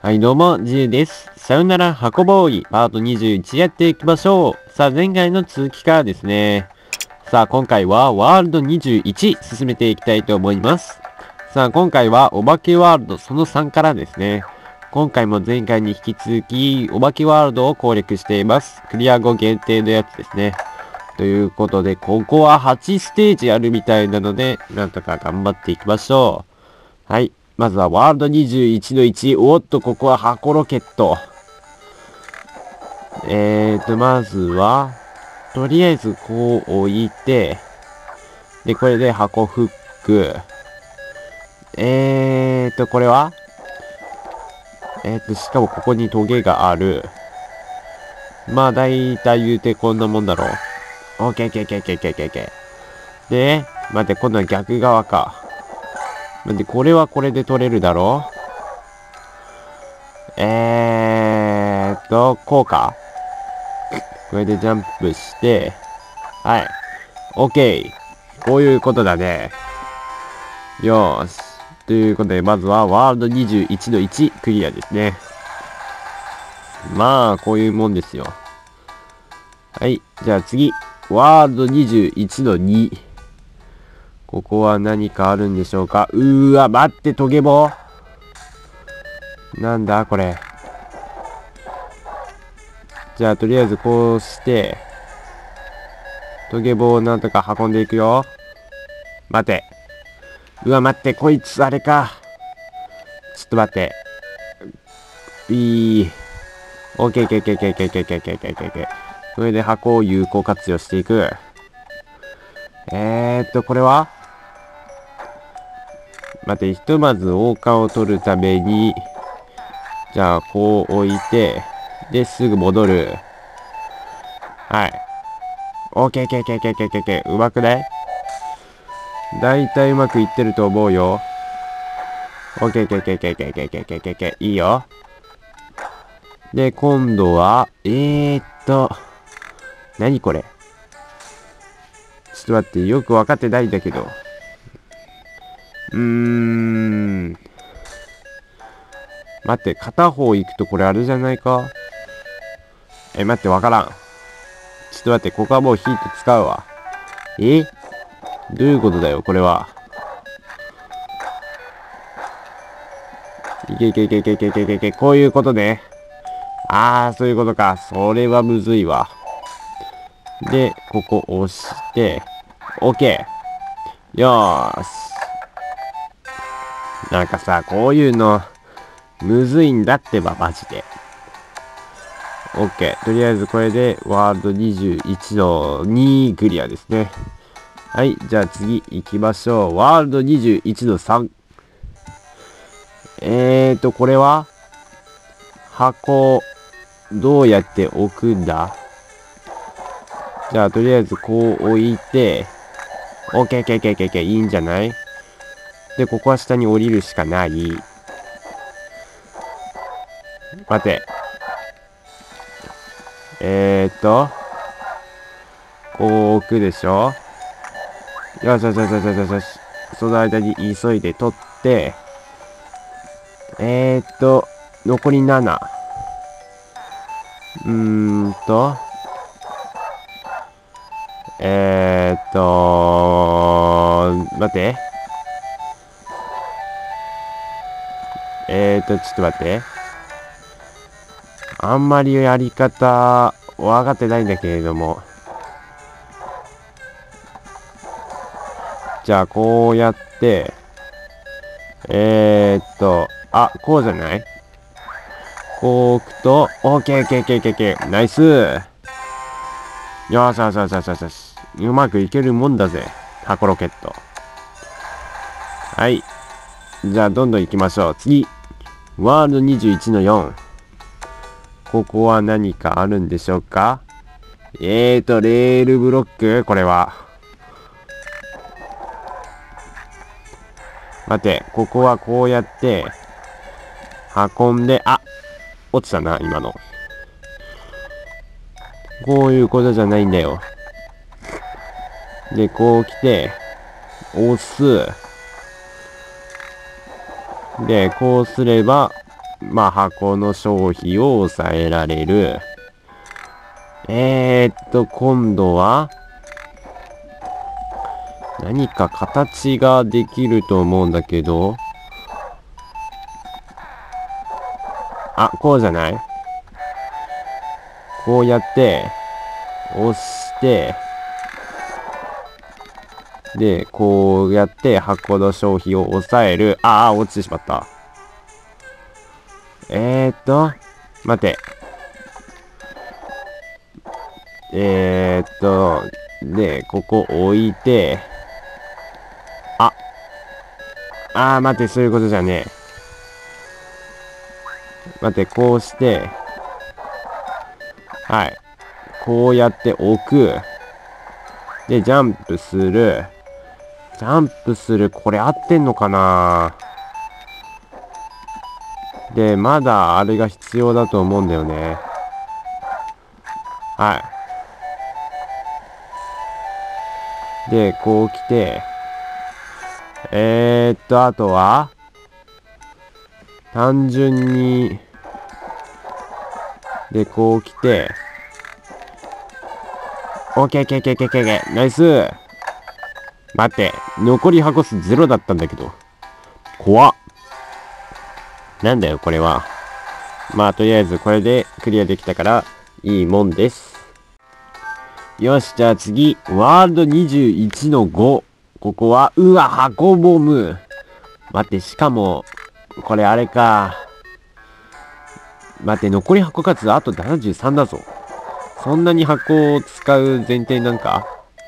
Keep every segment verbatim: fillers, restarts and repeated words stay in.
はい、どうも、ジュウです。さよなら箱ボーイ、パートにじゅういちやっていきましょう。さあ、前回の続きからですね。さあ、今回はワールドにじゅういち進めていきたいと思います。さあ、今回はお化けワールドそのさんからですね。今回も前回に引き続き、お化けワールドを攻略しています。クリア後限定のやつですね。ということで、ここははちステージあるみたいなので、なんとか頑張っていきましょう。はい。まずはワールドにじゅういちのいち。おっと、ここは箱ロケット。えーと、まずは、とりあえずこう置いて、で、これで箱フック。えーと、これはえーと、しかもここにトゲがある。まあ、だいたい言うてこんなもんだろう。オッケーオッケーオッケーオッケーオッケーオッケー。で、待って、今度は逆側か。待って、これはこれで取れるだろう。えーっと、こうか。これでジャンプして、はい。オッケー。こういうことだね。よーし。ということで、まずはワールドにじゅういちのいちクリアですね。まあ、こういうもんですよ。はい。じゃあ次。ワールドにじゅういちのに。ここは何かあるんでしょうか。うーわ、待って、トゲボー。なんだこれ。じゃあ、とりあえずこうして、トゲ棒をなんとか運んでいくよ。待て。うわ、待って、こいつあれか。ちょっと待って。いい。オッケーオッケーオッケーオッケーオッケーオッケーオッケーオッケーオッケーオッケー。これで箱を有効活用していく。えーっと、これは待って、ひとまず王冠を取るために、じゃあ、こう置いて、で、すぐ戻る。はい。オッケーオッケーオッケーオッケーオッケーオッケー。うまくない？だいたいうまくいってると思うよ。オッケーオッケーオッケーオッケーオッケーオッケーオッケーオッケーオッケー。いいよ。で、今度は、えーっと、何これ？ちょっと待って、よくわかってないんだけど。うーん。待って、片方行くとこれあれじゃないか？え、待って、わからん。ちょっと待って、ここはもうヒート使うわ。え？どういうことだよ、これは。いけいけいけいけいけいけいけいけ、こういうことね。あー、そういうことか。それはむずいわ。で、ここ押して、OK。よーし。なんかさ、こういうの、むずいんだってば、マジで。OK。とりあえずこれで、ワールドにじゅういちのにクリアですね。はい。じゃあ次行きましょう。ワールドにじゅういちのさん。えーと、これは箱、どうやって置くんだ？じゃあ、とりあえずこう置いて、オッケーオッケーオッケーオッケーオッケー、いいんじゃない？で、ここは下に降りるしかない。待て。えーっと、こう置くでしょ？よしよしよしよしよしよし。その間に急いで取って、えーっと、残りなな。うーんと、えーっと、待って。えーっと、ちょっと待って。あんまりやり方、わかってないんだけれども。じゃあ、こうやって、えーっと、あ、こうじゃない？こう置くと、オッケーオッケーオッケーオッケーオッケー。ナイスー。よしよしよしよしよしよし。うまくいけるもんだぜ。箱ロケット。はい。じゃあ、どんどん行きましょう。次。ワールドにじゅういちのよん。ここは何かあるんでしょうか？えーと、レールブロック？これは。待て、ここはこうやって、運んで、あ、落ちたな、今の。こういうことじゃないんだよ。で、こう来て、押す。で、こうすれば、 まあ、箱の消費を抑えられる。えーっと、今度は、何か形ができると思うんだけど、あ、こうじゃない？こうやって、押して、で、こうやって箱の消費を抑える。ああ、落ちてしまった。えーっと、待て。えーっと、で、ここ置いて、あ、あー待って、そういうことじゃねえ。待って、こうして、はい。こうやって置く。で、ジャンプする。ジャンプする。これ合ってんのかな？で、まだあれが必要だと思うんだよね。はい。で、こう来て、えー、っと、あとは、単純に、で、こう来て、オッケーオッケーオッケーオッケーオッケー、ナイス。待って、残り箱数ゼロだったんだけど。怖っ。なんだよ、これは。まあ、とりあえずこれでクリアできたから、いいもんです。よし、じゃあ次、ワールドにじゅういちのご。ここは、うわ、箱ボム。待って、しかも、これあれか。待って、残り箱数あとななじゅうさんだぞ。そんなに箱を使う前提なんか？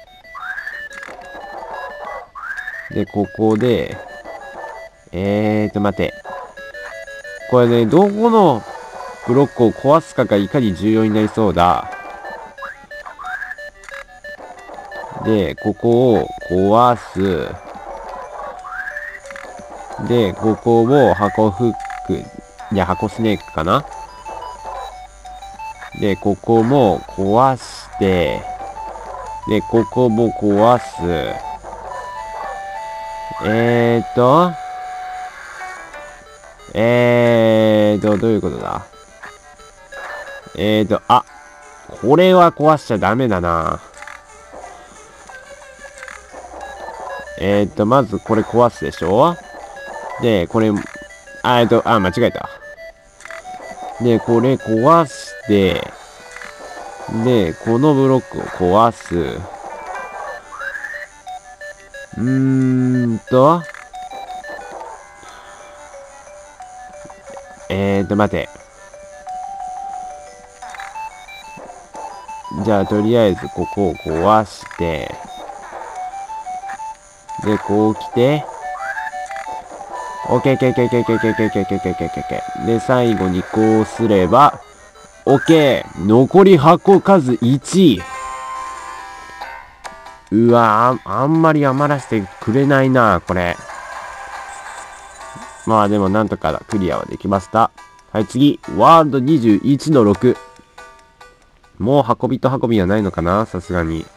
で、ここで、えーと、待て。これね、どこのブロックを壊すかがいかに重要になりそうだ。で、ここを壊す。で、ここを箱フック、いや、箱スネークかな？で、ここも壊して、で、ここも壊す。えーと、えーと、どういうことだ？えーと、あ、これは壊しちゃダメだな。えーと、まずこれ壊すでしょ？で、これ、あ、えーと、あ、間違えた。で、これ壊して、で、このブロックを壊す。うーんと、えーと、待て。じゃあ、とりあえずここを壊して、で、こう来て、オッケーオッケーオッケーオッケーオッケーオッケーオッケーオッケーオッケーオッケーオッケーオッケー。で、最後にこうすれば、オッケー。残り箱数いち。うわあ、あんまり余らせてくれないな、これ。まあでもなんとかクリアはできました。はい、次。ワールドにじゅういちのろく。もう運びと運びはないのかな？さすがに。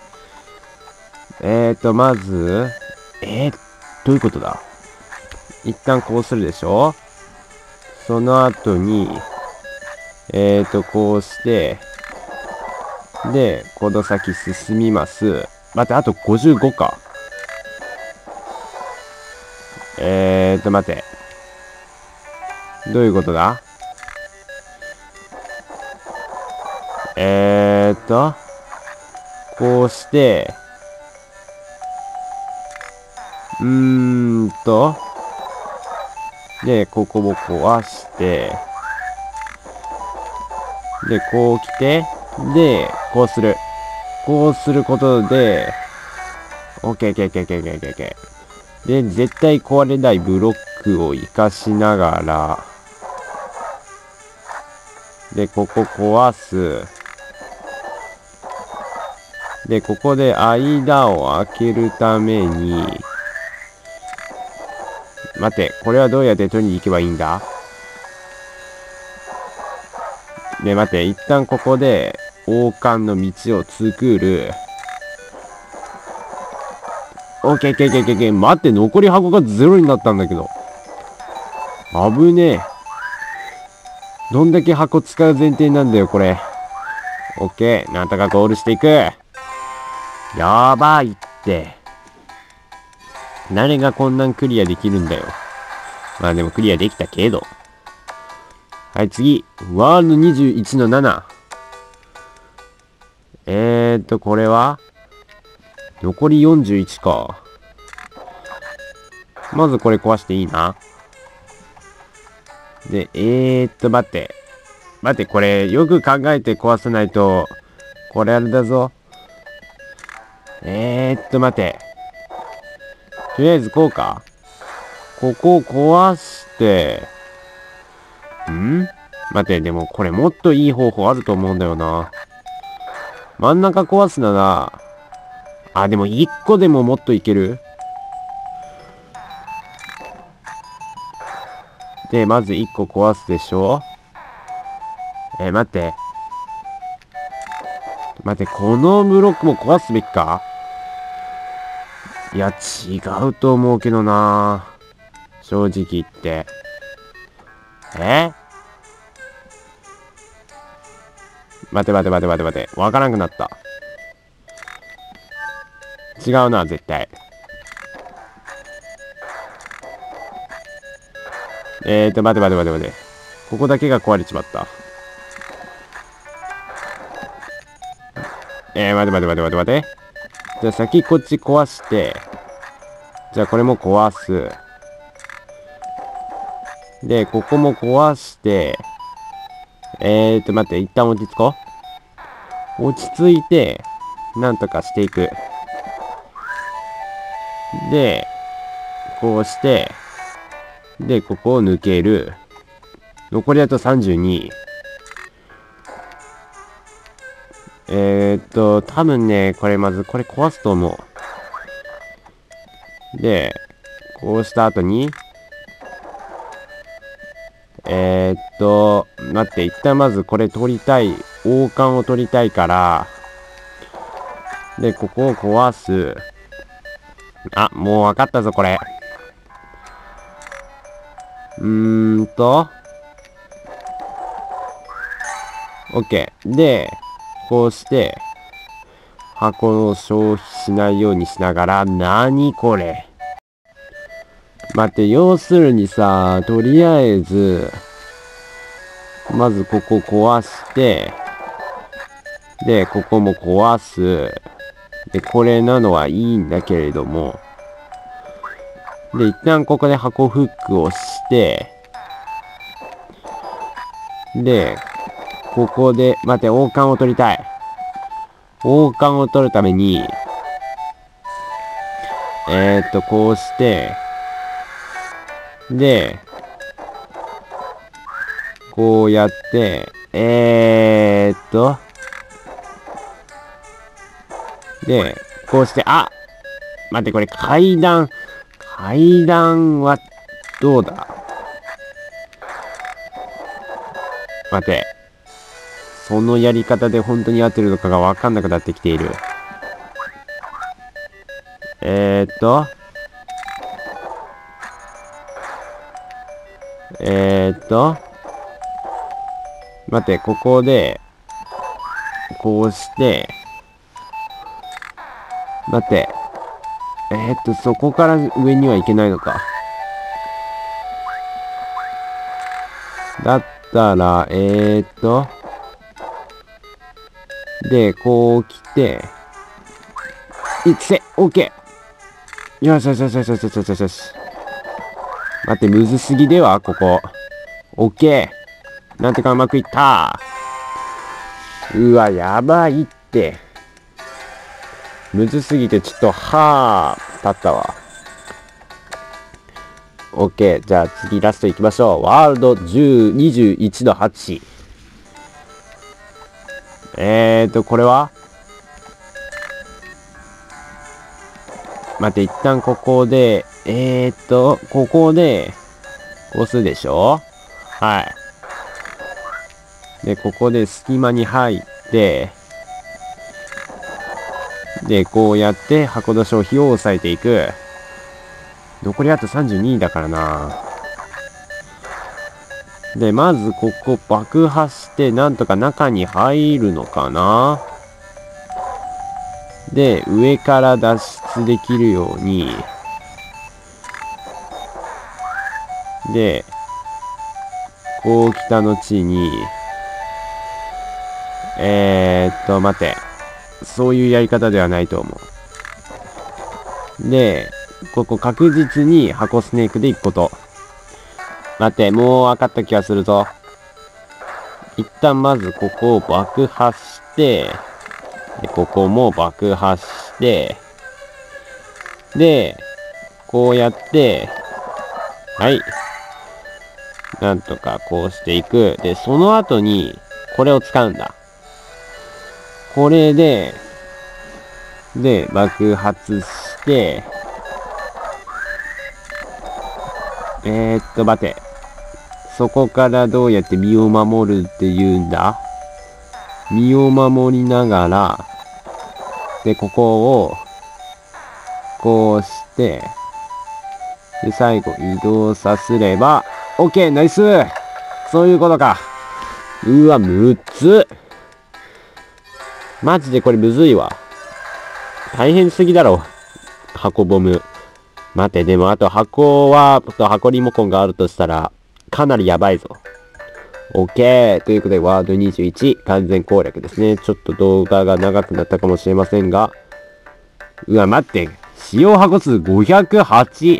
えーと、まず、えー、どういうことだ？一旦こうするでしょ？その後に、えーと、こうして、で、この先進みます。待って、あとごじゅうごか。えーと、待って。どういうことだ？えーと、こうして、うーんと、で、ここも壊して、で、こう来て、で、こうする。こうすることで、オッケーオッケーオッケーオッケーオッケーオッケー。で、絶対壊れないブロックを活かしながら、で、ここ壊す。で、ここで間を開けるために、待って、これはどうやって取りに行けばいいんだ？ね、待って、一旦ここで王冠の道を作る。オッケーオッケーオッケーオッケー。待って、残り箱がゼロになったんだけど。危ねえ。 どんだけ箱使う前提なんだよ、これ。オッケー。なんとかゴールしていく。やばいって。誰がこんなんクリアできるんだよ。まあでもクリアできたけど。はい、次。ワールドにじゅういちのなな。えーっと、これは残りよんじゅういちか。まずこれ壊していいな。で、えーっと、待って。待って、これ、よく考えて壊さないと、これあれだぞ。えーっと、待って。とりあえずこうか。ここを壊して、ん待って、でもこれもっといい方法あると思うんだよな。真ん中壊すなら、あ、でも一個でももっといける？で、まず一個壊すでしょ？えー、待って。待って、このブロックも壊すべきか？いや、違うと思うけどな。正直言って。え？待て待て待て待て待て。わからなくなった。違うな、絶対。えーと、待て待て待て待て。ここだけが壊れちまった。えー、待て待て待て待て待て。じゃあ先こっち壊して、じゃあこれも壊す。で、ここも壊して、えーと、待って、一旦落ち着こう。落ち着いて、なんとかしていく。で、こうして、で、ここを抜ける。残りあとさんじゅうに。えーっと、多分ね、これまず、これ壊すと思う。で、こうした後に、えーっと、待って、一旦まずこれ取りたい。王冠を取りたいから、で、ここを壊す。あ、もう分かったぞ、これ。うーんと、OK。で、こうして、箱を消費しないようにしながら、なにこれ。待って、要するにさ、とりあえず、まずここ壊して、で、ここも壊す。で、これなのはいいんだけれども、で、一旦ここで箱フックをして、で、ここで、待って、王冠を取りたい。王冠を取るために、えーっと、こうして、で、こうやって、えーっと、で、こうして、あ！待って、これ階段、階段は、どうだ？待て。そのやり方で本当に合ってるのかがわかんなくなってきている。えーっと。えーっと。待って、ここで、こうして、待って。えーっと、そこから上には行けないのか。だったら、えーっと。で、こう来て、いって、オッケー。よしよしよしよしよしよしよしよし。待って、むずすぎではここ。オッケー。なんとかうまくいった。うわ、やばいって。むずすぎてちょっと、はぁ、立ったわ。オッケー。じゃあ次ラスト行きましょう。ワールドじゅう、にじゅういちのはち。えーと、これは待って、一旦ここで、えーっと、ここで、こうするでしょ？はい。で、ここで隙間に入って、で、こうやって箱の消費を抑えていく。残りあとさんじゅうにだからな。 で、まずここ爆破して、なんとか中に入るのかな。で、上から脱出できるように、で、こう北の地に、えーっと、待て。そういうやり方ではないと思う。で、ここ確実に箱スネークで行くこと。待って、もう分かった気がするぞ。一旦まずここを爆破して、で、ここも爆破して、で、こうやって、はい。なんとかこうしていく。で、その後に、これを使うんだ。これで、で、爆発して、えー、っと、待て。そこからどうやって身を守るって言うんだ？身を守りながら、で、ここを、こうして、で、最後移動させれば、OK! ナイス！そういうことか。うわ、むつっ。マジでこれむずいわ。大変すぎだろ。箱ボム。待て、でもあと箱は、箱リモコンがあるとしたら、かなりやばいぞ。OK! ということで、ワードにじゅういち、完全攻略ですね。ちょっと動画が長くなったかもしれませんが。うわ、待って。使用箱数ごひゃくはち。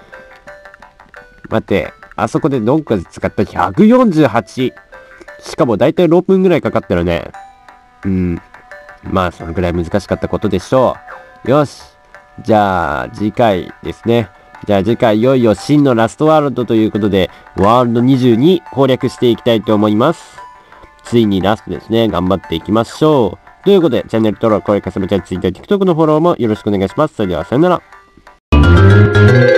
待って。あそこでどっかで使ったひゃくよんじゅうはち。しかもだいたいろっぷんぐらいかかったよね。うん。まあ、そのぐらい難しかったことでしょう。よし。じゃあ、次回ですね。じゃあ次回いよいよ真のラストワールドということで、ワールドにじゅうに攻略していきたいと思います。ついにラストですね。頑張っていきましょう。ということで、チャンネル登録、高評価、サブチャンネル、Twitter、TikTok のフォローもよろしくお願いします。それでは、さよなら。